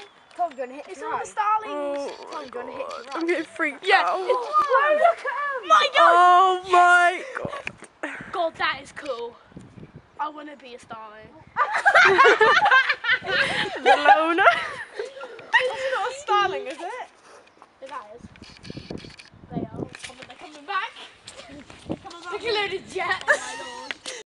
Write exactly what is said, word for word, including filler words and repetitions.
Tom, do you want to hit It's the all right? the starlings. Oh Tom, do you want to hit God, the right? I'm getting freaked Yeah. out. Whoa, look at him. My God. Oh my God. God, that is cool. I want to be a starling. The loner. That's not a starling, is it? It is. They are. Oh, they're coming back. They're coming back. Look at a load of jets.